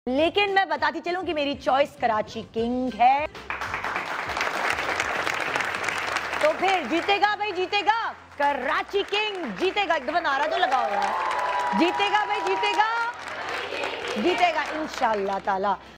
लेकिन मैं बताती चलूं कि मेरी चॉइस कराची किंग है। तो फिर जीतेगा भाई, जीतेगा कराची किंग, जीतेगा। एक दफा नारा तो लगाओ यार, जीतेगा भाई, जीतेगा, जीतेगा इंशाअल्लाह ताला।